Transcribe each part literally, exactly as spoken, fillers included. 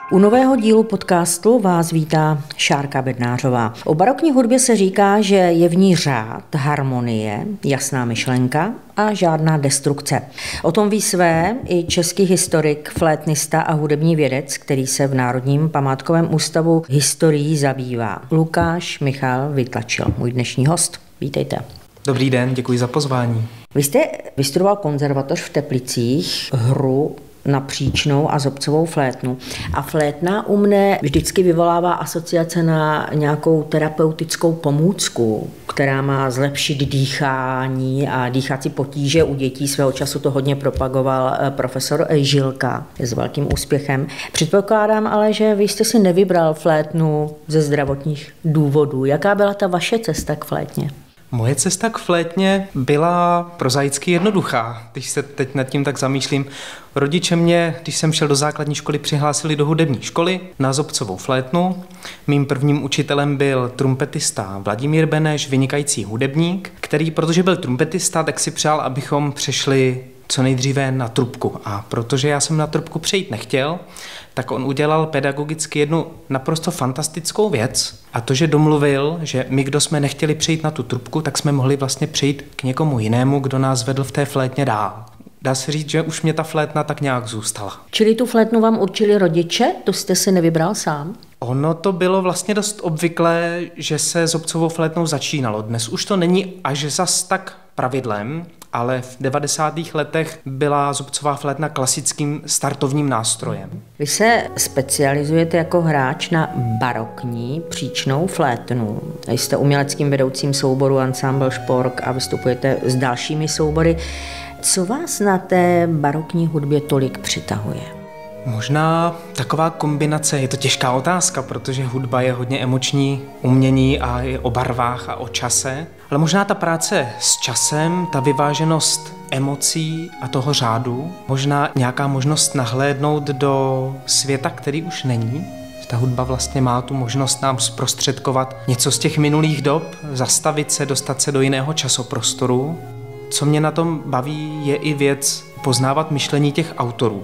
U nového dílu podcastu vás vítá Šárka Bednářová. O barokní hudbě se říká, že je v ní řád, harmonie, jasná myšlenka a žádná destrukce. O tom ví své i český historik, flétnista a hudební vědec, který se v Národním památkovém ústavu historií zabývá. Lukáš Michal Vytlačil, můj dnešní host. Vítejte. Dobrý den, děkuji za pozvání. Vy jste vystudoval konzervatoř v Teplicích, hru na příčnou a zobcovou flétnu. A flétna u mne vždycky vyvolává asociace na nějakou terapeutickou pomůcku, která má zlepšit dýchání a dýchací potíže u dětí. Svého času to hodně propagoval profesor Žilka s velkým úspěchem. Předpokládám ale, že vy jste si nevybral flétnu ze zdravotních důvodů. Jaká byla ta vaše cesta k flétně? Moje cesta k flétně byla prozaicky jednoduchá, když se teď nad tím tak zamýšlím. Rodiče mě, když jsem šel do základní školy, přihlásili do hudební školy na zobcovou flétnu. Mým prvním učitelem byl trumpetista Vladimír Beneš, vynikající hudebník, který, protože byl trumpetista, tak si přál, abychom přešli co nejdříve na trubku. A protože já jsem na trubku přejít nechtěl, tak on udělal pedagogicky jednu naprosto fantastickou věc. A to, že domluvil, že my, kdo jsme nechtěli přejít na tu trubku, tak jsme mohli vlastně přejít k někomu jinému, kdo nás vedl v té flétně dál. Dá se říct, že už mě ta flétna tak nějak zůstala. Čili tu flétnu vám určili rodiče? To jste si nevybral sám? Ono to bylo vlastně dost obvyklé, že se zobcovou flétnou začínalo. Dnes už to není až zas tak pravidlem, ale v devadesátých letech byla zobcová flétna klasickým startovním nástrojem. Vy se specializujete jako hráč na barokní příčnou flétnu. Jste uměleckým vedoucím souboru Ensemble Špork a vystupujete s dalšími soubory. Co vás na té barokní hudbě tolik přitahuje? Možná taková kombinace, je to těžká otázka, protože hudba je hodně emoční umění a je o barvách a o čase, ale možná ta práce s časem, ta vyváženost emocí a toho řádu, možná nějaká možnost nahlédnout do světa, který už není. Ta hudba vlastně má tu možnost nám zprostředkovat něco z těch minulých dob, zastavit se, dostat se do jiného časoprostoru. Co mě na tom baví, je i věc poznávat myšlení těch autorů.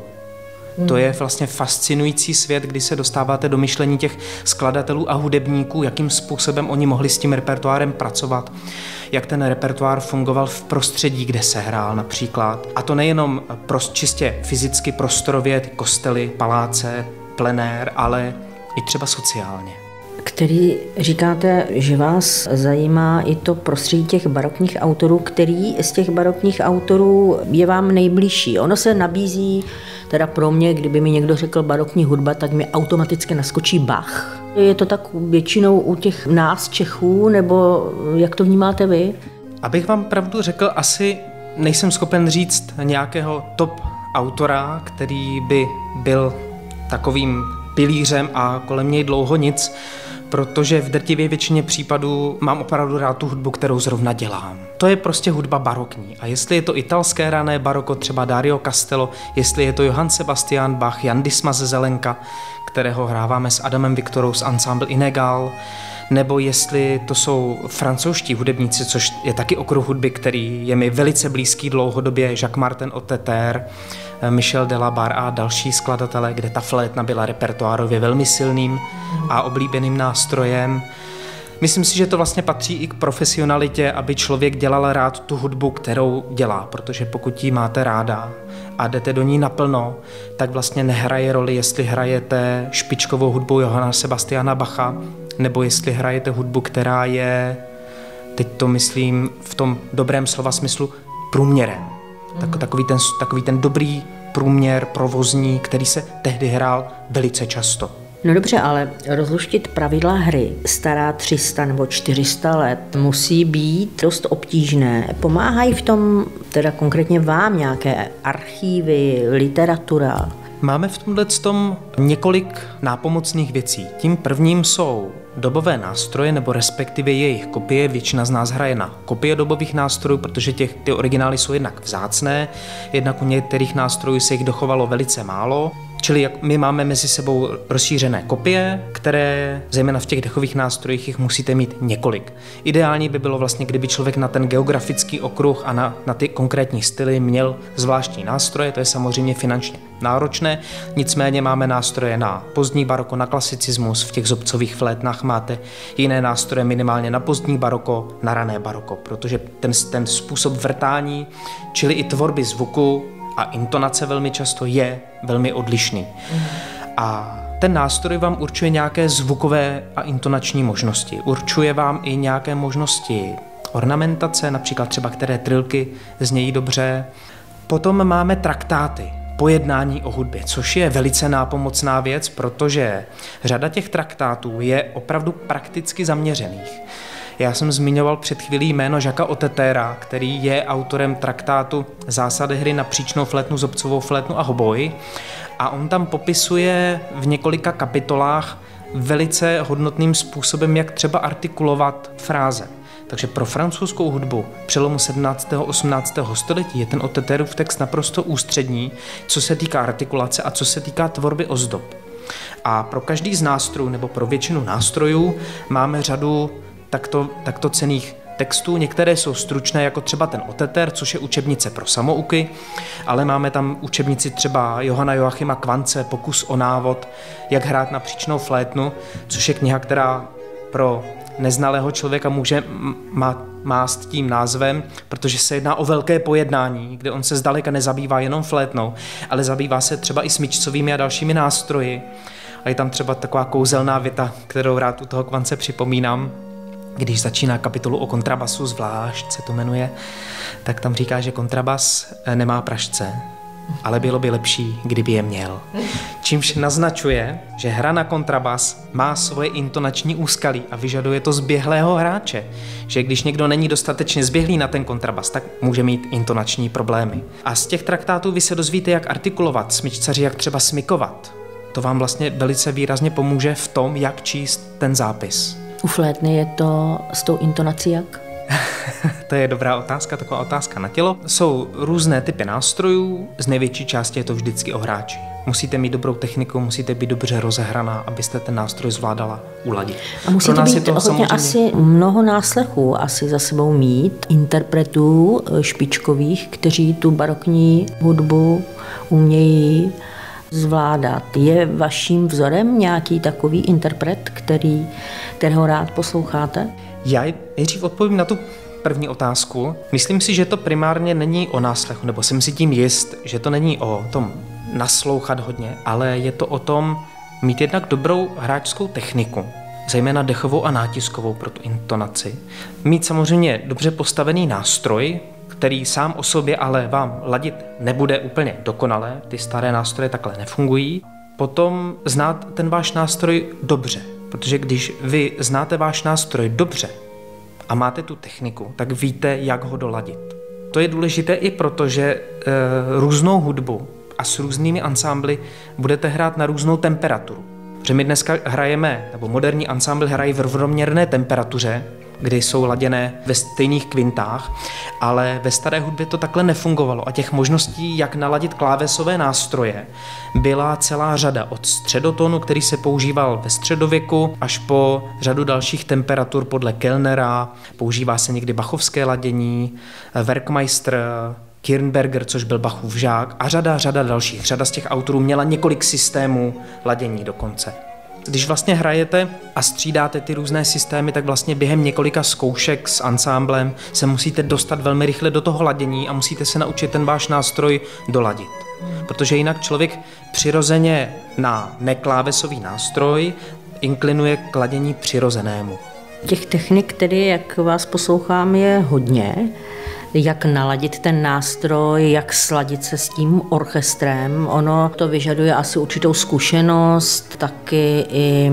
To je vlastně fascinující svět, kdy se dostáváte do myšlení těch skladatelů a hudebníků, jakým způsobem oni mohli s tím repertoárem pracovat, jak ten repertoár fungoval v prostředí, kde se hrál například. A to nejenom čistě fyzicky, prostorově, ty kostely, paláce, plenér, ale i třeba sociálně. Který říkáte, že vás zajímá i to prostředí těch barokních autorů, který z těch barokních autorů je vám nejbližší. Ono se nabízí, teda pro mě, kdyby mi někdo řekl barokní hudba, tak mi automaticky naskočí Bach. Je to tak většinou u těch nás Čechů, nebo jak to vnímáte vy? Abych vám pravdu řekl, asi nejsem schopen říct nějakého top autora, který by byl takovým pilířem a kolem něj dlouho nic, protože v drtivé většině případů mám opravdu rád tu hudbu, kterou zrovna dělám. To je prostě hudba barokní. A jestli je to italské rané baroko, třeba Dario Castello, jestli je to Johann Sebastian Bach, Jan Dismas ze Zelenka, kterého hráváme s Adamem Viktorou z Ensemble Inegal, nebo jestli to jsou francouzští hudebníci, což je taky okruh hudby, který je mi velice blízký dlouhodobě, Jacques-Martin Oteter, Michel Delabar a další skladatelé, kde ta flétna byla repertoárově velmi silným a oblíbeným nástrojem. Myslím si, že to vlastně patří i k profesionalitě, aby člověk dělal rád tu hudbu, kterou dělá, protože pokud ji máte ráda a jdete do ní naplno, tak vlastně nehraje roli, jestli hrajete špičkovou hudbu Johanna Sebastiana Bacha, nebo jestli hrajete hudbu, která je, teď to myslím v tom dobrém slova smyslu, průměrem. Tak, takový, ten, takový ten dobrý průměr provozní, který se tehdy hrál velice často. No dobře, ale rozluštit pravidla hry stará tři sta nebo čtyři sta let musí být dost obtížné. Pomáhají v tom teda konkrétně vám nějaké archívy, literatura? Máme v tomhle tom několik nápomocných věcí. Tím prvním jsou dobové nástroje, nebo respektive jejich kopie. Většina z nás hraje na kopie dobových nástrojů, protože těch, ty originály jsou jednak vzácné, jednak u některých nástrojů se jich dochovalo velice málo. Čili jak my máme mezi sebou rozšířené kopie, které zejména v těch dechových nástrojích jich musíte mít několik. Ideální by bylo vlastně, kdyby člověk na ten geografický okruh a na, na ty konkrétní styly měl zvláštní nástroje, to je samozřejmě finančně náročné, nicméně máme nástroje na pozdní baroko, na klasicismus, v těch zobcových flétnách máte jiné nástroje minimálně na pozdní baroko, na rané baroko, protože ten, ten způsob vrtání, čili i tvorby zvuku a intonace velmi často je velmi odlišný. Mm. A ten nástroj vám určuje nějaké zvukové a intonační možnosti. Určuje vám i nějaké možnosti ornamentace, například třeba které trilky znějí dobře. Potom máme traktáty, pojednání o hudbě, což je velice nápomocná věc, protože řada těch traktátů je opravdu prakticky zaměřených. Já jsem zmiňoval před chvílí jméno Jacquesa Otetera, který je autorem traktátu Zásady hry na příčnou flétnu, zobcovou flétnu a hoboj. A on tam popisuje v několika kapitolách velice hodnotným způsobem, jak třeba artikulovat fráze. Takže pro francouzskou hudbu přelomu sedmnáctého a osmnáctého století je ten Oteterův text naprosto ústřední, co se týká artikulace a co se týká tvorby ozdob. A pro každý z nástrojů, nebo pro většinu nástrojů, máme řadu takto, takto cenných textů. Některé jsou stručné, jako třeba ten Oteter, což je učebnice pro samouky, ale máme tam učebnici třeba Johana Joachima Kvance, Pokus o návod, jak hrát na příčnou flétnu, což je kniha, která pro neznalého člověka může mást tím názvem, protože se jedná o velké pojednání, kde on se zdaleka nezabývá jenom flétnou, ale zabývá se třeba i smyčcovými a dalšími nástroji. A je tam třeba taková kouzelná věta, kterou rád u toho Kvance připomínám, když začíná kapitolu o kontrabasu, zvlášť se to jmenuje, tak tam říká, že kontrabas nemá pražce, ale bylo by lepší, kdyby je měl. Čímž naznačuje, že hra na kontrabas má svoje intonační úskalí a vyžaduje to zběhlého hráče, že když někdo není dostatečně zběhlý na ten kontrabas, tak může mít intonační problémy. A z těch traktátů vy se dozvíte, jak artikulovat, smyčcaři, jak třeba smykovat. To vám vlastně velice výrazně pomůže v tom, jak číst ten zápis. U flétny je to s tou intonací jak? To je dobrá otázka, taková otázka na tělo. Jsou různé typy nástrojů, z největší části je to vždycky o hráči. Musíte mít dobrou techniku, musíte být dobře rozehraná, abyste ten nástroj zvládala uladit. A musíte být hodně samozřejmě... asi mnoho náslechů asi za sebou mít, interpretů špičkových, kteří tu barokní hudbu umějí zvládat. Je vaším vzorem nějaký takový interpret, který, kterého rád posloucháte? Já nejdřív odpovím na tu první otázku. Myslím si, že to primárně není o náslechu, nebo jsem si tím jist, že to není o tom naslouchat hodně, ale je to o tom mít jednak dobrou hráčskou techniku, zejména dechovou a nátiskovou pro tu intonaci. Mít samozřejmě dobře postavený nástroj, který sám o sobě ale vám ladit nebude úplně dokonale, ty staré nástroje takhle nefungují. Potom znát ten váš nástroj dobře, protože když vy znáte váš nástroj dobře a máte tu techniku, tak víte, jak ho doladit. To je důležité i proto, že e, různou hudbu a s různými ansámbly budete hrát na různou temperaturu. Protože my dneska hrajeme, nebo moderní ansámbly hrají v rovnoměrné temperatuře, kdy jsou laděné ve stejných kvintách, ale ve staré hudbě to takhle nefungovalo a těch možností, jak naladit klávesové nástroje, byla celá řada od středotónu, který se používal ve středověku, až po řadu dalších temperatur podle Kellnera, používá se někdy bachovské ladění, Werkmeister, Kirnberger, což byl Bachův žák a řada, řada dalších. Řada z těch autorů měla několik systémů ladění dokonce. Když vlastně hrajete a střídáte ty různé systémy, tak vlastně během několika zkoušek s ansámblem se musíte dostat velmi rychle do toho ladění a musíte se naučit ten váš nástroj doladit. Protože jinak člověk přirozeně na neklávesový nástroj inklinuje k ladění přirozenému. Těch technik, tedy, jak vás poslouchám, je hodně. Jak naladit ten nástroj, jak sladit se s tím orchestrem. Ono to vyžaduje asi určitou zkušenost, taky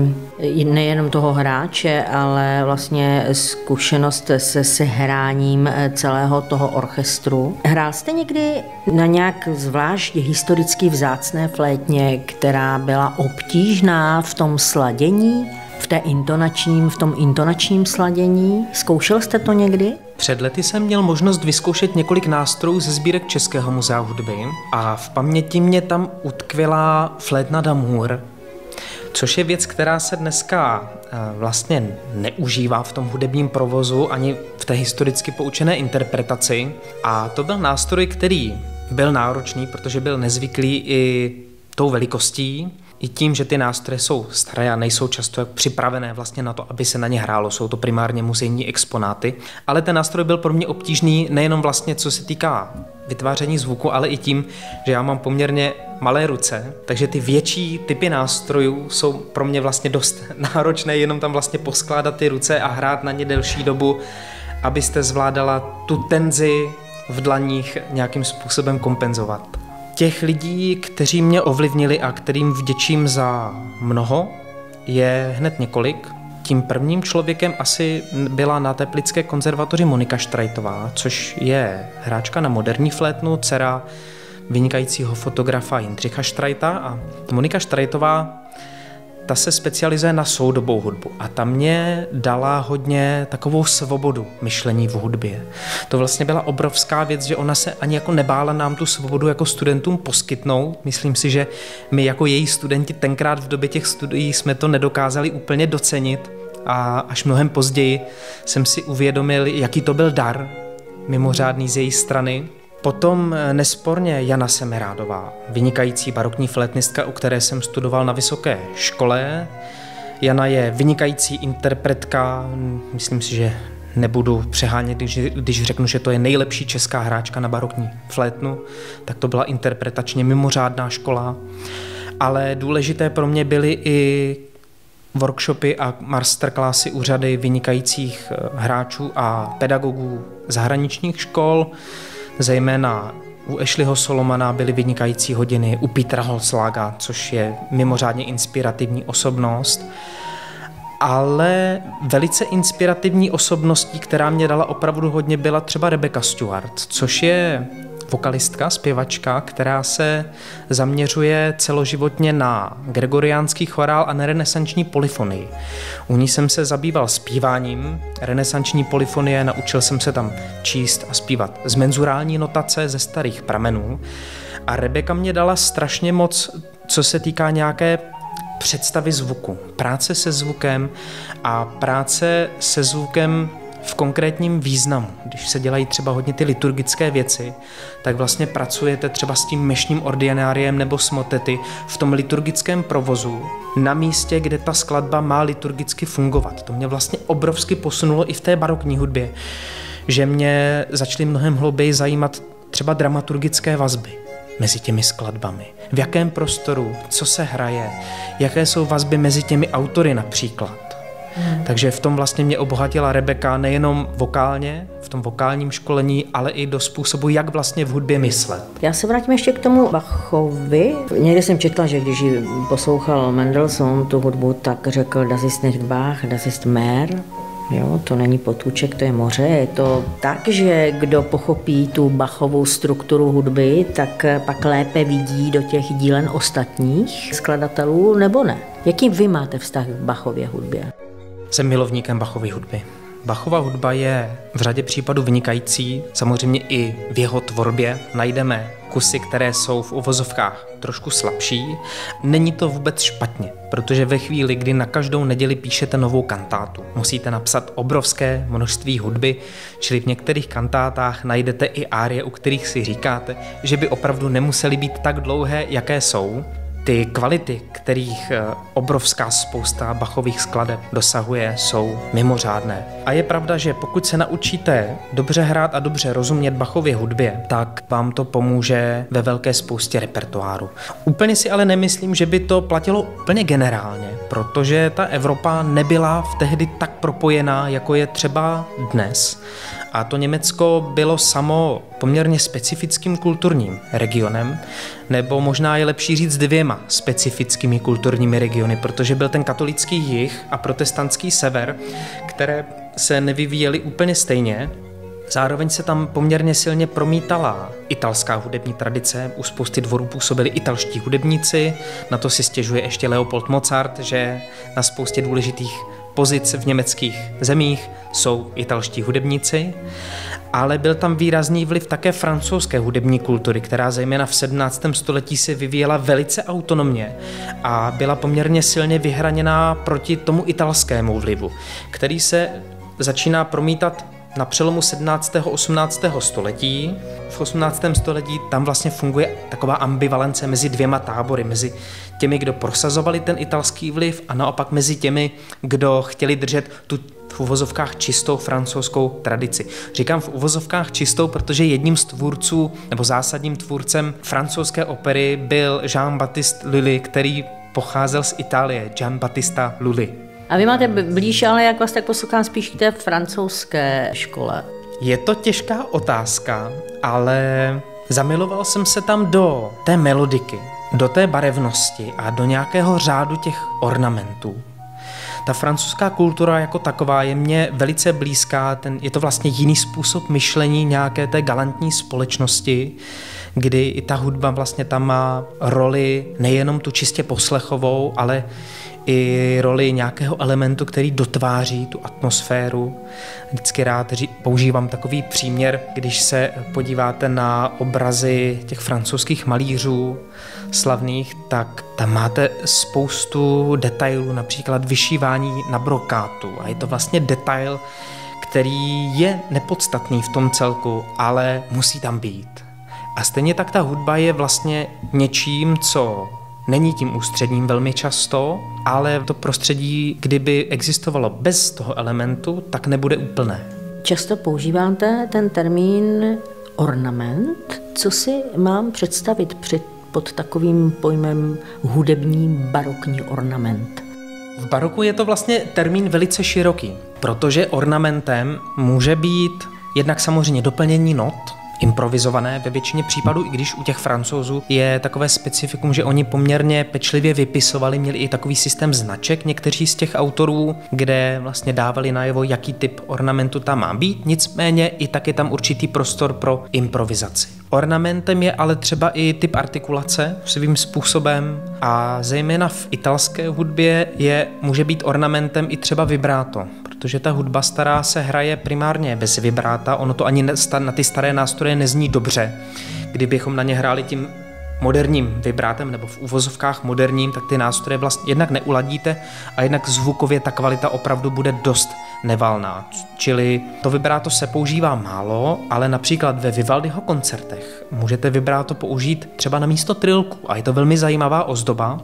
i nejenom toho hráče, ale vlastně zkušenost se sehráním celého toho orchestru. Hrál jste někdy na nějak zvlášť historicky vzácné flétně, která byla obtížná v tom sladění? V té intonačním, v tom intonačním sladění? Zkoušel jste to někdy? Před lety jsem měl možnost vyzkoušet několik nástrojů ze sbírek Českého muzea hudby a v paměti mě tam utkvěla flétna d'Amour, což je věc, která se dneska vlastně neužívá v tom hudebním provozu ani v té historicky poučené interpretaci. A to byl nástroj, který byl náročný, protože byl nezvyklý i tou velikostí, i tím, že ty nástroje jsou staré a nejsou často připravené vlastně na to, aby se na ně hrálo. Jsou to primárně muzejní exponáty. Ale ten nástroj byl pro mě obtížný nejenom vlastně, co se týká vytváření zvuku, ale i tím, že já mám poměrně malé ruce, takže ty větší typy nástrojů jsou pro mě vlastně dost náročné, jenom tam vlastně poskládat ty ruce a hrát na ně delší dobu, abyste zvládala tu tenzi v dlaních nějakým způsobem kompenzovat. Těch lidí, kteří mě ovlivnili a kterým vděčím za mnoho, je hned několik. Tím prvním člověkem asi byla na Teplické konzervatoři Monika Štrajtová, což je hráčka na moderní flétnu, dcera vynikajícího fotografa Jindřicha Štrajta. A Monika Štrajtová, ta se specializuje na soudobou hudbu a ta mě dala hodně takovou svobodu myšlení v hudbě. To vlastně byla obrovská věc, že ona se ani jako nebála nám tu svobodu jako studentům poskytnout. Myslím si, že my jako její studenti tenkrát v době těch studií jsme to nedokázali úplně docenit a až mnohem později jsem si uvědomil, jaký to byl dar mimořádný z její strany. Potom nesporně Jana Semerádová, vynikající barokní flétnistka, u které jsem studoval na vysoké škole. Jana je vynikající interpretka, myslím si, že nebudu přehánět, když, když řeknu, že to je nejlepší česká hráčka na barokní flétnu, tak to byla interpretačně mimořádná škola. Ale důležité pro mě byly i workshopy a masterclassy u řady vynikajících hráčů a pedagogů zahraničních škol. Zejména u Ashleyho Solomana byly vynikající hodiny, u Petra Holzlaga, což je mimořádně inspirativní osobnost. Ale velice inspirativní osobností, která mě dala opravdu hodně, byla třeba Rebecca Stewart, což je vokalistka, zpěvačka, která se zaměřuje celoživotně na gregoriánský chorál a na renesanční polyfonii. U ní jsem se zabýval zpíváním renesanční polyfonie, naučil jsem se tam číst a zpívat z menzurální notace ze starých pramenů a Rebecca mě dala strašně moc, co se týká nějaké představy zvuku, práce se zvukem a práce se zvukem v konkrétním významu. Když se dělají třeba hodně ty liturgické věci, tak vlastně pracujete třeba s tím mešním ordináriem nebo s motety v tom liturgickém provozu na místě, kde ta skladba má liturgicky fungovat. To mě vlastně obrovsky posunulo i v té barokní hudbě, že mě začaly mnohem hlouběji zajímat třeba dramaturgické vazby mezi těmi skladbami. V jakém prostoru, co se hraje, jaké jsou vazby mezi těmi autory například. Hmm. Takže v tom vlastně mě obohatila Rebecca nejenom vokálně, v tom vokálním školení, ale i do způsobu, jak vlastně v hudbě myslet. Já se vrátím ještě k tomu Bachovi. Někdy jsem četla, že když poslouchal Mendelssohn tu hudbu, tak řekl Das ist nicht Bach, das ist Meer. Jo, to není potůček, to je moře. Je to tak, že kdo pochopí tu Bachovou strukturu hudby, tak pak lépe vidí do těch dílen ostatních skladatelů, nebo ne? Jaký vy máte vztah k Bachově hudbě? Jsem milovníkem Bachovy hudby. Bachova hudba je v řadě případů vynikající, samozřejmě i v jeho tvorbě najdeme kusy, které jsou v uvozovkách trošku slabší. Není to vůbec špatně, protože ve chvíli, kdy na každou neděli píšete novou kantátu, musíte napsat obrovské množství hudby, čili v některých kantátách najdete i árie, u kterých si říkáte, že by opravdu nemusely být tak dlouhé, jaké jsou. Ty kvality, kterých obrovská spousta Bachových skladeb dosahuje, jsou mimořádné. A je pravda, že pokud se naučíte dobře hrát a dobře rozumět Bachově hudbě, tak vám to pomůže ve velké spoustě repertoáru. Úplně si ale nemyslím, že by to platilo úplně generálně, protože ta Evropa nebyla v tehdy tak propojená, jako je třeba dnes. A to Německo bylo samo poměrně specifickým kulturním regionem, nebo možná je lepší říct dvěma specifickými kulturními regiony, protože byl ten katolický jih a protestantský sever, které se nevyvíjely úplně stejně. Zároveň se tam poměrně silně promítala italská hudební tradice, u spousty dvorů působili italští hudebníci, na to si stěžuje ještě Leopold Mozart, že na spoustě důležitých pozic v německých zemích jsou italští hudebníci, ale byl tam výrazný vliv také francouzské hudební kultury, která zejména v sedmnáctém století se vyvíjela velice autonomně a byla poměrně silně vyhraněná proti tomu italskému vlivu, který se začíná promítat na přelomu sedmnáctého a osmnáctého století. V osmnáctém století tam vlastně funguje taková ambivalence mezi dvěma tábory, mezi těmi, kdo prosazovali ten italský vliv a naopak mezi těmi, kdo chtěli držet tu v uvozovkách čistou francouzskou tradici. Říkám v uvozovkách čistou, protože jedním z tvůrců nebo zásadním tvůrcem francouzské opery byl Jean-Baptiste Lully, který pocházel z Itálie, Gian Battista Lully. A vy máte blíž, ale jak vás tak poslouchám, spíš k té francouzské škole. Je to těžká otázka, ale zamiloval jsem se tam do té melodiky, do té barevnosti a do nějakého řádu těch ornamentů. Ta francouzská kultura jako taková je mně velice blízká, ten, je to vlastně jiný způsob myšlení nějaké té galantní společnosti, kdy i ta hudba vlastně tam má roli nejenom tu čistě poslechovou, ale i roli nějakého elementu, který dotváří tu atmosféru. Vždycky rád používám takový příměr, když se podíváte na obrazy těch francouzských malířů slavných, tak tam máte spoustu detailů, například vyšívání na brokátu. A je to vlastně detail, který je nepodstatný v tom celku, ale musí tam být. A stejně tak ta hudba je vlastně něčím, co není tím ústředním velmi často, ale to prostředí, kdyby existovalo bez toho elementu, tak nebude úplné. Často používáte ten termín ornament. Co si mám představit před, pod takovým pojmem hudební barokní ornament? V baroku je to vlastně termín velice široký, protože ornamentem může být jednak samozřejmě doplnění not, improvizované ve většině případů, i když u těch Francouzů je takové specifikum, že oni poměrně pečlivě vypisovali, měli i takový systém značek, někteří z těch autorů, kde vlastně dávali najevo, jaký typ ornamentu tam má být, nicméně i tak je tam určitý prostor pro improvizaci. Ornamentem je ale třeba i typ artikulace svým způsobem a zejména v italské hudbě je, může být ornamentem i třeba vibráto, protože ta hudba stará se hraje primárně bez vibráta, ono to ani na ty staré nástroje nezní dobře. Kdybychom na ně hráli tím moderním vibrátem nebo v uvozovkách moderním, tak ty nástroje vlastně jednak neuladíte a jednak zvukově ta kvalita opravdu bude dost nevalná. Čili to vibráto se používá málo, ale například ve Vivaldiho koncertech můžete vibráto použít třeba na místo trilku a je to velmi zajímavá ozdoba.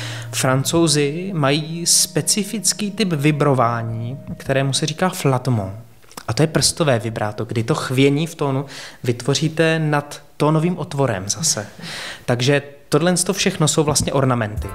Francouzi mají specifický typ vibrování, kterému se říká flattement. A to je prstové vibráto, kdy to chvění v tónu vytvoříte nad tónovým otvorem zase. Takže tohle všechno jsou vlastně ornamenty.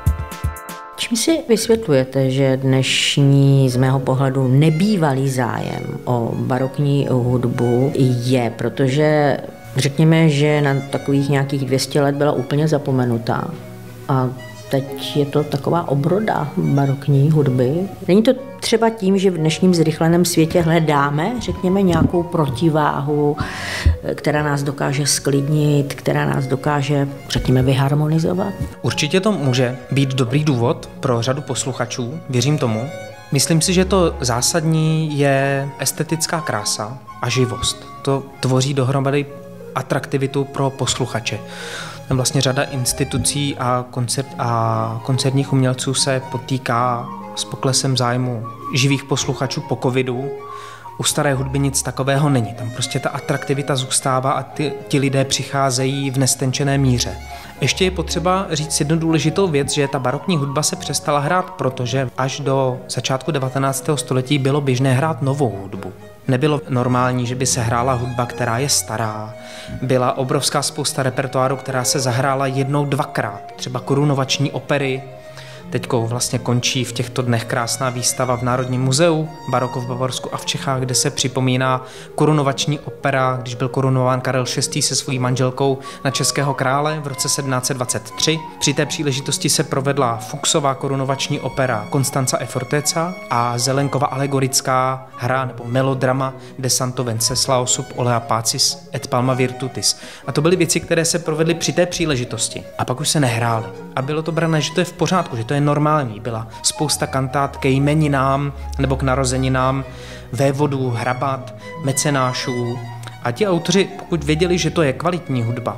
Čím si vysvětlujete, že dnešní z mého pohledu nebývalý zájem o barokní hudbu je, protože řekněme, že na takových nějakých dvě stě let byla úplně zapomenutá a teď je to taková obroda barokní hudby. Není to třeba tím, že v dnešním zrychleném světě hledáme, řekněme, nějakou protiváhu, která nás dokáže sklidnit, která nás dokáže, řekněme, vyharmonizovat? Určitě to může být dobrý důvod pro řadu posluchačů, věřím tomu. Myslím si, že to zásadní je estetická krása a živost. To tvoří dohromady atraktivitu pro posluchače. Tam vlastně řada institucí a, koncert, a koncertních umělců se potýká s poklesem zájmu živých posluchačů po covidu. U staré hudby nic takového není. Tam prostě ta atraktivita zůstává a ty, ti lidé přicházejí v nestenčené míře. Ještě je potřeba říct jednu důležitou věc, že ta barokní hudba se přestala hrát, protože až do začátku devatenáctého století bylo běžné hrát novou hudbu. Nebylo normální, že by se hrála hudba, která je stará. Byla obrovská spousta repertoáru, která se zahrála jednou, dvakrát. Třeba korunovační opery. Teďko vlastně končí v těchto dnech krásná výstava v Národním muzeu, baroko v Bavorsku a v Čechách, kde se připomíná korunovační opera, když byl korunován Karel šestý se svojí manželkou na českého krále v roce sedmnáct set dvacet tři. Při té příležitosti se provedla Fuchsová korunovační opera Constanza e Fortezza a Zelenkova alegorická hra nebo melodrama De Santo Venceslau sub olea pacis et palma virtutis. A to byly věci, které se provedly při té příležitosti. A pak už se nehrály. A bylo to brané, že to je v pořádku, že to je normální. Byla spousta kantát ke jmeninám nebo k narozeninám vévodů, hrabat, mecenášů. A ti autoři, pokud věděli, že to je kvalitní hudba,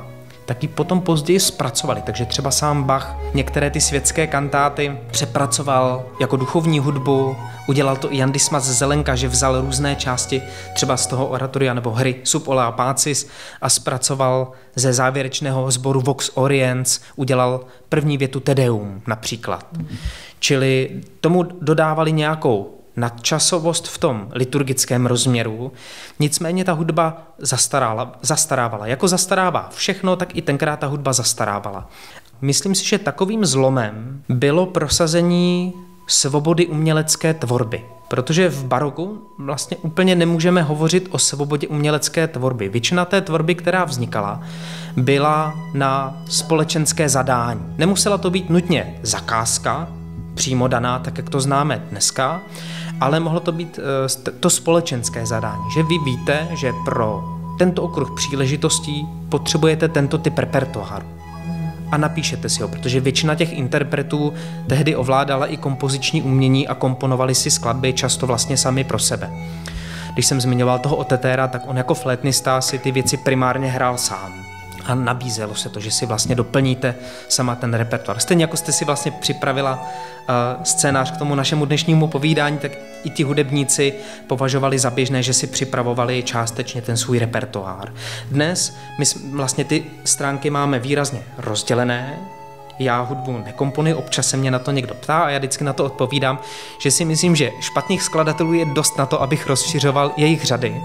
tak ji potom později zpracovali. Takže třeba sám Bach některé ty světské kantáty přepracoval jako duchovní hudbu, udělal to i Jan Dismas z Zelenka, že vzal různé části třeba z toho oratoria nebo hry Sub Olea Pacis a zpracoval ze závěrečného sboru Vox Oriens, udělal první větu Te Deum například. Čili tomu dodávali nějakou nadčasovost v tom liturgickém rozměru, nicméně ta hudba zastarávala, zastarávala. Jako zastarává všechno, tak i tenkrát ta hudba zastarávala. Myslím si, že takovým zlomem bylo prosazení svobody umělecké tvorby, protože v baroku vlastně úplně nemůžeme hovořit o svobodě umělecké tvorby. Většina té tvorby, která vznikala, byla na společenské zadání. Nemusela to být nutně zakázka, přímo daná, tak jak to známe dneska, ale mohlo to být to společenské zadání, že vy víte, že pro tento okruh příležitostí potřebujete tento typ repertoáru. A napíšete si ho, protože většina těch interpretů tehdy ovládala i kompoziční umění a komponovali si skladby často vlastně sami pro sebe. Když jsem zmiňoval toho Otetera, tak on jako flétnista si ty věci primárně hrál sám. A nabízelo se to, že si vlastně doplníte sama ten repertoár. Stejně jako jste si vlastně připravila uh, scénář k tomu našemu dnešnímu povídání, tak i ti hudebníci považovali za běžné, že si připravovali částečně ten svůj repertoár. Dnes my vlastně ty stránky máme výrazně rozdělené. Já hudbu nekomponuji, občas se mě na to někdo ptá a já vždycky na to odpovídám, že si myslím, že špatných skladatelů je dost na to, abych rozšiřoval jejich řady.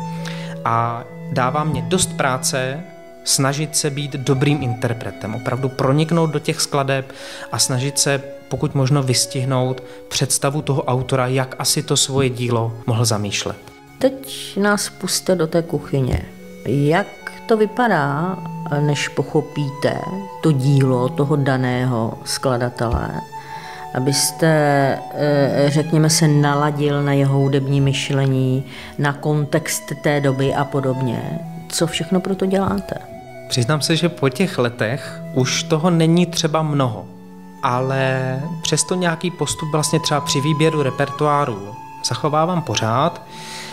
A dává mě dost práce snažit se být dobrým interpretem, opravdu proniknout do těch skladeb a snažit se pokud možno vystihnout představu toho autora, jak asi to svoje dílo mohl zamýšlet. Teď nás puste do té kuchyně. Jak to vypadá, než pochopíte to dílo toho daného skladatele, abyste, řekněme se, naladil na jeho hudební myšlení, na kontext té doby a podobně? Co všechno pro to děláte? Přiznám se, že po těch letech už toho není třeba mnoho, ale přesto nějaký postup vlastně třeba při výběru repertoáru zachovávám pořád.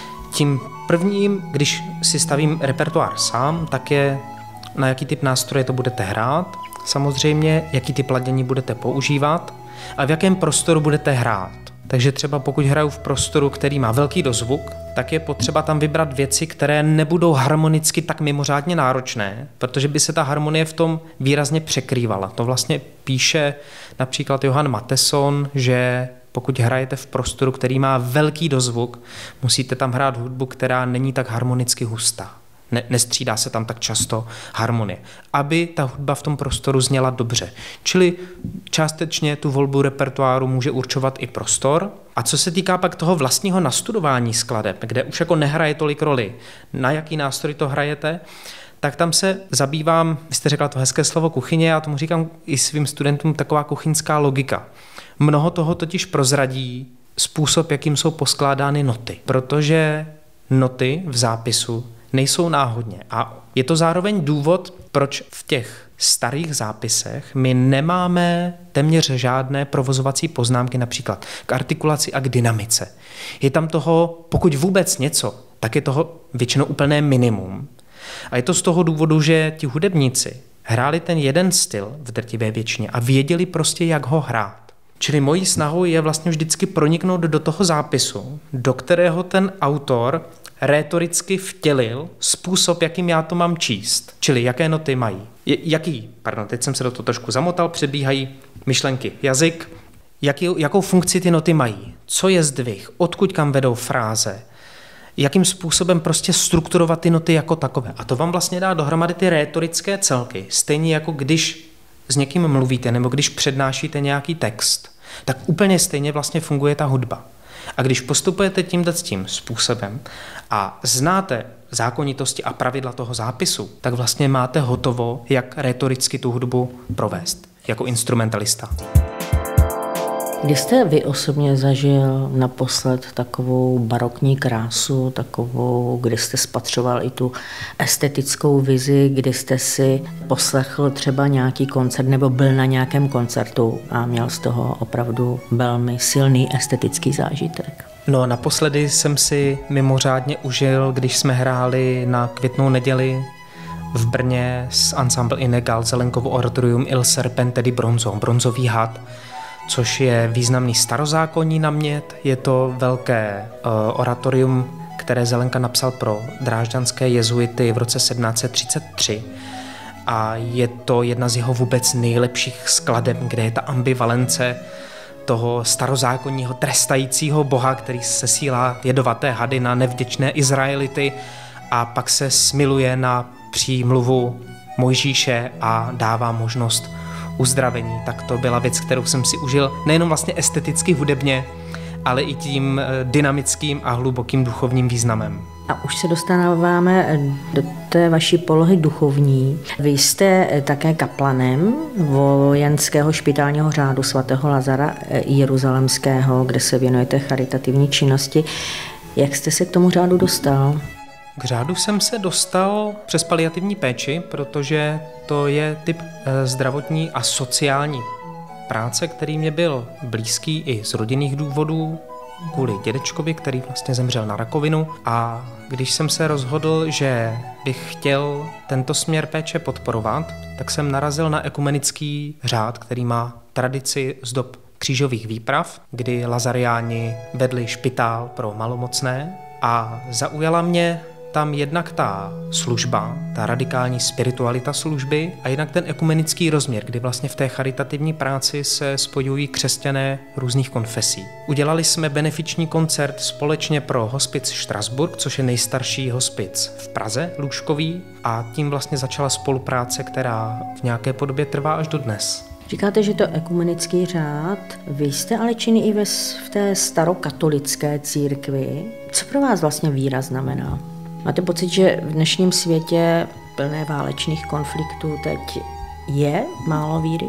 Tím prvním, když si stavím repertoár sám, tak je, na jaký typ nástroje to budete hrát, samozřejmě, jaký typ ladění budete používat a v jakém prostoru budete hrát. Takže třeba pokud hraju v prostoru, který má velký dozvuk, tak je potřeba tam vybrat věci, které nebudou harmonicky tak mimořádně náročné, protože by se ta harmonie v tom výrazně překrývala. To vlastně píše například Johann Mattheson, že pokud hrajete v prostoru, který má velký dozvuk, musíte tam hrát hudbu, která není tak harmonicky hustá. Ne, nestřídá se tam tak často harmonie, aby ta hudba v tom prostoru zněla dobře. Čili částečně tu volbu repertoáru může určovat i prostor. A co se týká pak toho vlastního nastudování skladeb, kde už jako nehraje tolik roli, na jaký nástroj to hrajete, tak tam se zabývám, vy jste řekla to hezké slovo kuchyně, já tomu říkám i svým studentům taková kuchyňská logika. Mnoho toho totiž prozradí způsob, jakým jsou poskládány noty, protože noty v zápisu nejsou náhodně. A je to zároveň důvod, proč v těch starých zápisech my nemáme téměř žádné provozovací poznámky například k artikulaci a k dynamice. Je tam toho, pokud vůbec něco, tak je toho většinou úplné minimum. A je to z toho důvodu, že ti hudebníci hráli ten jeden styl v drtivé většině a věděli prostě, jak ho hrát. Čili mojí snahou je vlastně vždycky proniknout do toho zápisu, do kterého ten autor rétoricky vtělil způsob, jakým já to mám číst. Čili jaké noty mají. Jaký, pardon, teď jsem se do toho trošku zamotal, přebíhají myšlenky. Jazyk, jaký, jakou funkci ty noty mají. Co je zdvih, odkud kam vedou fráze. Jakým způsobem prostě strukturovat ty noty jako takové. A to vám vlastně dá dohromady ty rétorické celky. Stejně jako když s někým mluvíte nebo když přednášíte nějaký text, tak úplně stejně vlastně funguje ta hudba. A když postupujete tímto tím způsobem a znáte zákonitosti a pravidla toho zápisu, tak vlastně máte hotovo, jak rétoricky tu hudbu provést jako instrumentalista. Kdy jste vy osobně zažil naposled takovou barokní krásu, takovou, kdy jste spatřoval i tu estetickou vizi, kdy jste si poslechl třeba nějaký koncert nebo byl na nějakém koncertu a měl z toho opravdu velmi silný estetický zážitek? No, naposledy jsem si mimořádně užil, když jsme hráli na Květnou neděli v Brně s Ensemble Inegal Zelenkovo oratorium Il Serpente di Bronzo, bronzový had, což je významný starozákonní namět. Je to velké uh, oratorium, které Zelenka napsal pro drážďanské jezuity v roce sedmnáct set třicet tři. A je to jedna z jeho vůbec nejlepších skladeb, kde je ta ambivalence toho starozákonního trestajícího boha, který sesílá jedovaté hady na nevděčné Izraelity a pak se smiluje na přímluvu Mojžíše a dává možnost uzdravení. Tak to byla věc, kterou jsem si užil nejenom vlastně esteticky hudebně, ale i tím dynamickým a hlubokým duchovním významem. A už se dostáváme do té vaší polohy duchovní. Vy jste také kaplanem vojenského špitálního řádu svatého Lazara jeruzalemského, kde se věnujete charitativní činnosti. Jak jste se k tomu řádu dostal? K řádu jsem se dostal přes paliativní péči, protože to je typ zdravotní a sociální práce, který mě byl blízký i z rodinných důvodů, kvůli dědečkovi, který vlastně zemřel na rakovinu. A když jsem se rozhodl, že bych chtěl tento směr péče podporovat, tak jsem narazil na ekumenický řád, který má tradici z dob křížových výprav, kdy lazariáni vedli špitál pro malomocné a zaujala mě tam jednak ta služba, ta radikální spiritualita služby a jednak ten ekumenický rozměr, kdy vlastně v té charitativní práci se spojují křesťané různých konfesí. Udělali jsme benefiční koncert společně pro hospic Štrasburg, což je nejstarší hospic v Praze, lůžkový, a tím vlastně začala spolupráce, která v nějaké podobě trvá až do dnes. Říkáte, že to ekumenický řád, vy jste ale činný i ve, v té starokatolické církvi. Co pro vás vlastně víra znamená? Máte pocit, že v dnešním světě plné válečných konfliktů teď je málo víry?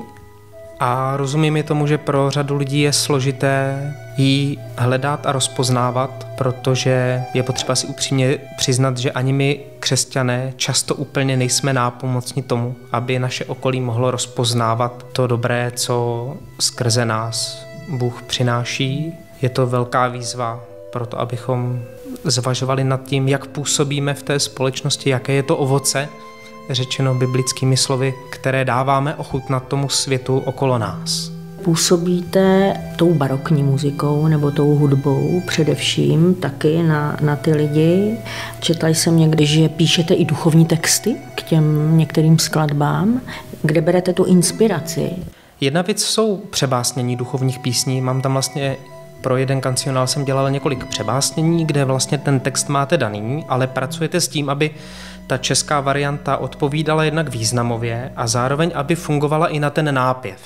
A rozumím je tomu, že pro řadu lidí je složité ji hledat a rozpoznávat, protože je potřeba si upřímně přiznat, že ani my, křesťané, často úplně nejsme nápomocni tomu, aby naše okolí mohlo rozpoznávat to dobré, co skrze nás Bůh přináší. Je to velká výzva pro to, abychom zvažovali nad tím, jak působíme v té společnosti, jaké je to ovoce, řečeno biblickými slovy, které dáváme ochutnat tomu světu okolo nás. Působíte tou barokní muzikou nebo tou hudbou především taky na, na ty lidi. Četla jsem někdy, že píšete i duchovní texty k těm některým skladbám. Kde berete tu inspiraci? Jedna věc jsou přebásnění duchovních písní. Mám tam vlastně pro jeden kancionál jsem dělal několik přebásnění, kde vlastně ten text máte daný, ale pracujete s tím, aby ta česká varianta odpovídala jednak významově a zároveň, aby fungovala i na ten nápěv.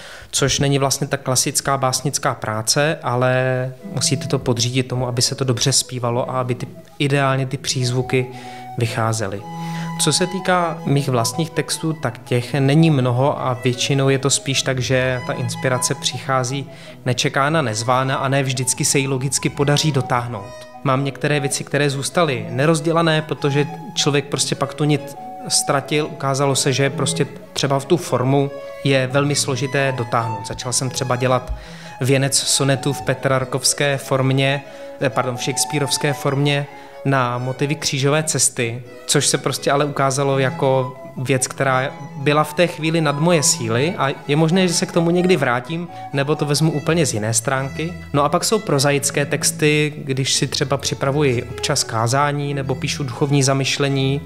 Což není vlastně ta klasická básnická práce, ale musíte to podřídit tomu, aby se to dobře zpívalo a aby ty, ideálně ty přízvuky vycházely. Co se týká mých vlastních textů, tak těch není mnoho a většinou je to spíš tak, že ta inspirace přichází nečekána, nezvána a ne vždycky se jí logicky podaří dotáhnout. Mám některé věci, které zůstaly nerozdělané, protože člověk prostě pak tu nit ztratil, ukázalo se, že prostě třeba v tu formu je velmi složité dotáhnout. Začal jsem třeba dělat věnec sonetu v petrarkovské formě, pardon, v shakespearovské formě na motivy křížové cesty, což se prostě ale ukázalo jako věc, která byla v té chvíli nad moje síly a je možné, že se k tomu někdy vrátím, nebo to vezmu úplně z jiné stránky. No a pak jsou prozaické texty, když si třeba připravuji občas kázání nebo píšu duchovní zamyšlení,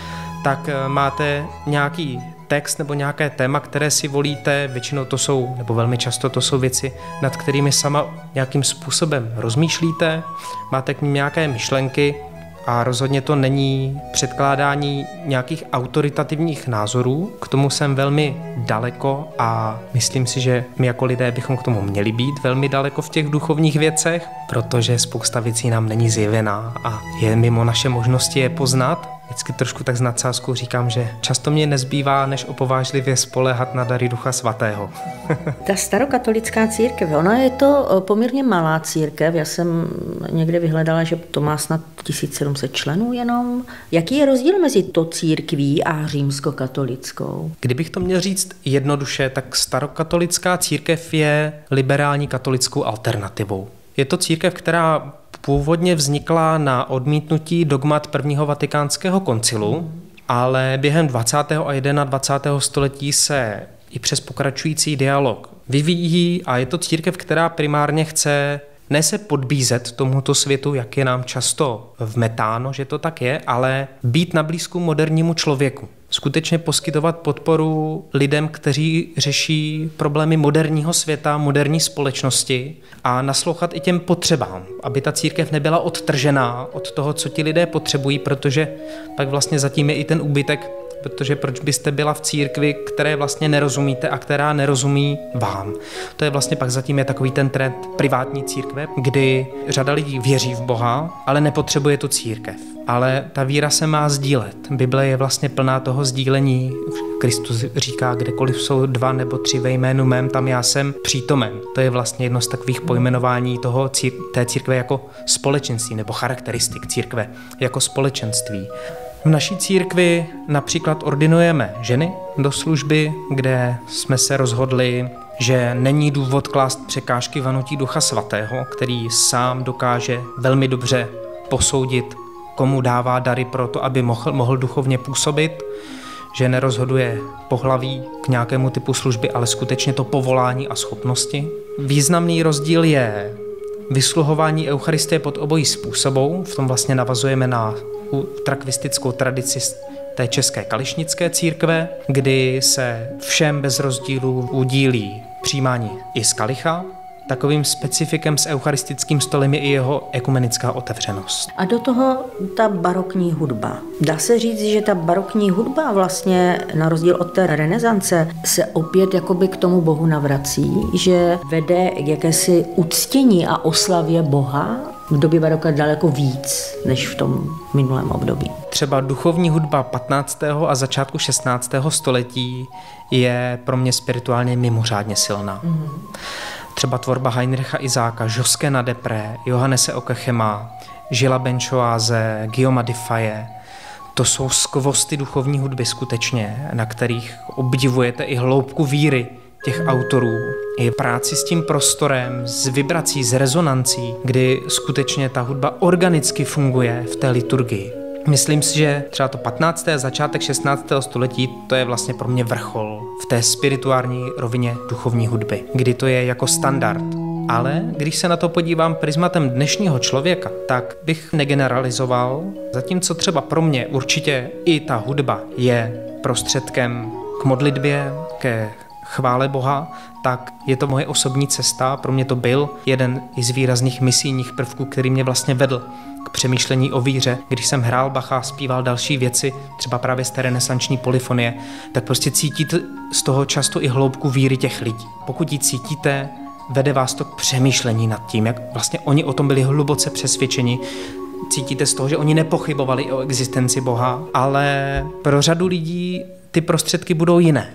tak máte nějaký text nebo nějaké téma, které si volíte, většinou to jsou, nebo velmi často to jsou věci, nad kterými sama nějakým způsobem rozmýšlíte, máte k ním nějaké myšlenky a rozhodně to není předkládání nějakých autoritativních názorů. K tomu jsem velmi daleko a myslím si, že my jako lidé bychom k tomu měli být velmi daleko v těch duchovních věcech, protože spousta věcí nám není zjevená a je mimo naše možnosti je poznat. Vždycky trošku tak s nadsázkou říkám, že často mě nezbývá, než opovážlivě spoléhat na dary Ducha Svatého. Ta starokatolická církev, ona je to poměrně malá církev. Já jsem někde vyhledala, že to má snad tisíc sedm set členů jenom. Jaký je rozdíl mezi to církví a římskokatolickou? Kdybych to měl říct jednoduše, tak starokatolická církev je liberální katolickou alternativou. Je to církev, která původně vznikla na odmítnutí dogmat prvního vatikánského koncilu ale během dvacátého a dvacátého prvního století se i přes pokračující dialog vyvíjí a je to církev, která primárně chce ne se podbízet tomuto světu, jak je nám často vmetáno, že to tak je, ale být na blízku modernímu člověku. Skutečně poskytovat podporu lidem, kteří řeší problémy moderního světa, moderní společnosti a naslouchat i těm potřebám, aby ta církev nebyla odtržená od toho, co ti lidé potřebují, protože pak vlastně zatím je i ten úbytek, protože proč byste byla v církvi, které vlastně nerozumíte a která nerozumí vám. To je vlastně pak zatím je takový ten trend privátní církve, kdy řada lidí věří v Boha, ale nepotřebuje tu církev. Ale ta víra se má sdílet. Bible je vlastně plná toho sdílení. Kristus říká, kdekoliv jsou dva nebo tři ve jménu mém, tam já jsem přítomen. To je vlastně jedno z takových pojmenování toho cír- té církve jako společenství nebo charakteristik církve jako společenství. V naší církvi například ordinujeme ženy do služby, kde jsme se rozhodli, že není důvod klást překážky vanutí Ducha Svatého, který sám dokáže velmi dobře posoudit, komu dává dary pro to, aby mohl, mohl duchovně působit, že nerozhoduje pohlaví k nějakému typu služby, ale skutečně to povolání a schopnosti. Významný rozdíl je vysluhování eucharistie pod obojí způsobou, v tom vlastně navazujeme na trakvistickou tradici té české kališnické církve, kdy se všem bez rozdílu udílí přijímání i z kalicha. Takovým specifikem s eucharistickým stolem je i jeho ekumenická otevřenost. A do toho ta barokní hudba. Dá se říct, že ta barokní hudba vlastně na rozdíl od té renesance se opět jakoby k tomu Bohu navrací, že vede k jakési uctění a oslavě Boha v době baroka daleko víc než v tom minulém období. Třeba duchovní hudba patnáctého a začátku šestnáctého století je pro mě spirituálně mimořádně silná. Mm. Třeba tvorba Heinricha Izáka, Josquina de Pré, Johannese Okechema, Gilesa Benchoise, Guillauma de Faye. To jsou skvosty duchovní hudby skutečně, na kterých obdivujete i hloubku víry těch autorů, i práci s tím prostorem, s vibrací, s rezonancí, kdy skutečně ta hudba organicky funguje v té liturgii. Myslím si, že třeba to patnácté a začátek šestnáctého století to je vlastně pro mě vrchol v té spirituální rovině duchovní hudby, kdy to je jako standard. Ale když se na to podívám prismatem dnešního člověka, tak bych negeneralizoval, zatímco třeba pro mě určitě i ta hudba je prostředkem k modlitbě, ke chvále Boha, tak je to moje osobní cesta. Pro mě to byl jeden z výrazných misijních prvků, který mě vlastně vedl k přemýšlení o víře. Když jsem hrál Bacha, zpíval další věci, třeba právě z té renesanční polyfonie, tak prostě cítíte z toho často i hloubku víry těch lidí. Pokud ji cítíte, vede vás to k přemýšlení nad tím, jak vlastně oni o tom byli hluboce přesvědčeni. Cítíte z toho, že oni nepochybovali o existenci Boha, ale pro řadu lidí ty prostředky budou jiné.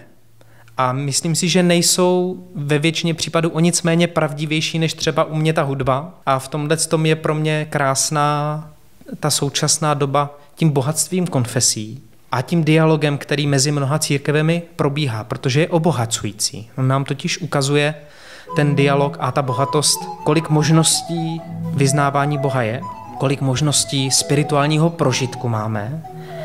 A myslím si, že nejsou ve většině případů o nic méně pravdivější než třeba u mě ta hudba. A v tomhle tom je pro mě krásná ta současná doba tím bohatstvím konfesí a tím dialogem, který mezi mnoha církvemi probíhá, protože je obohacující. On nám totiž ukazuje ten dialog a ta bohatost, kolik možností vyznávání Boha je, kolik možností spirituálního prožitku máme.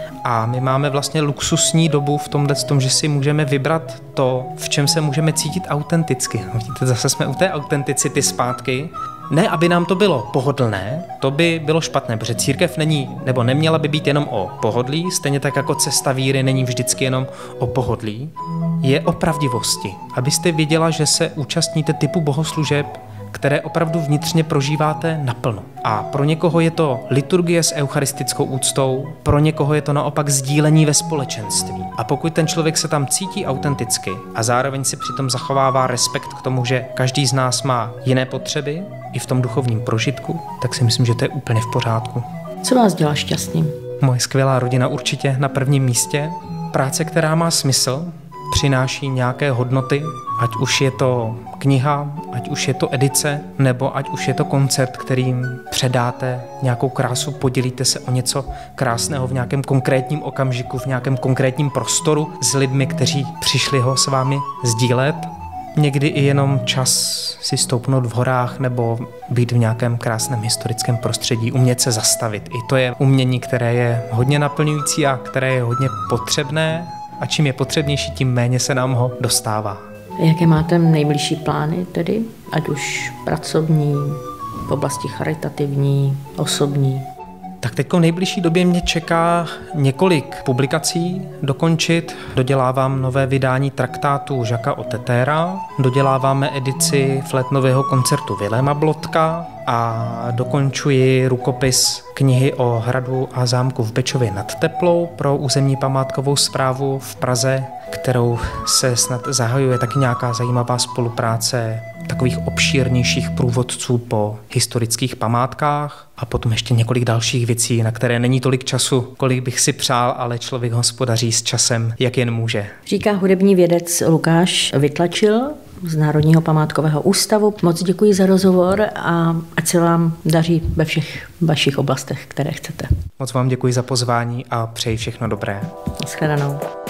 A my máme vlastně luxusní dobu v tomhle tom, že si můžeme vybrat to, v čem se můžeme cítit autenticky. Vidíte, zase jsme u té autenticity zpátky. Ne, aby nám to bylo pohodlné, to by bylo špatné, protože církev není, nebo neměla by být jenom o pohodlí, stejně tak jako cesta víry není vždycky jenom o pohodlí. Je o pravdivosti, abyste věděla, že se účastníte typu bohoslužeb, které opravdu vnitřně prožíváte naplno. A pro někoho je to liturgie s eucharistickou úctou, pro někoho je to naopak sdílení ve společenství. A pokud ten člověk se tam cítí autenticky a zároveň si přitom zachovává respekt k tomu, že každý z nás má jiné potřeby i v tom duchovním prožitku, tak si myslím, že to je úplně v pořádku. Co vás dělá šťastným? Moje skvělá rodina určitě na prvním místě. Práce, která má smysl, přináší nějaké hodnoty, ať už je to kniha, ať už je to edice, nebo ať už je to koncert, kterým předáte nějakou krásu, podělíte se o něco krásného v nějakém konkrétním okamžiku, v nějakém konkrétním prostoru s lidmi, kteří přišli ho s vámi sdílet. někdy i jenom čas si stoupnout v horách nebo být v nějakém krásném historickém prostředí, umět se zastavit. I to je umění, které je hodně naplňující a které je hodně potřebné a čím je potřebnější, tím méně se nám ho dostává. Jaké máte nejbližší plány tedy, ať už pracovní, v oblasti charitativní, osobní? Tak teď v nejbližší době mě čeká několik publikací dokončit. Dodělávám nové vydání traktátu Jacquesa Otetera, doděláváme edici flétnového koncertu Viléma Blodka a dokončuji rukopis knihy o hradu a zámku v Bečově nad Teplou pro územní památkovou správu v Praze, kterou se snad zahajuje taky nějaká zajímavá spolupráce takových obšírnějších průvodců po historických památkách a potom ještě několik dalších věcí, na které není tolik času, kolik bych si přál, ale člověk hospodaří s časem, jak jen může. Říká hudební vědec Lukáš Vytlačil z Národního památkového ústavu. Moc děkuji za rozhovor a ať se vám daří ve všech vašich oblastech, které chcete. Moc vám děkuji za pozvání a přeji všechno dobré. Naschledanou.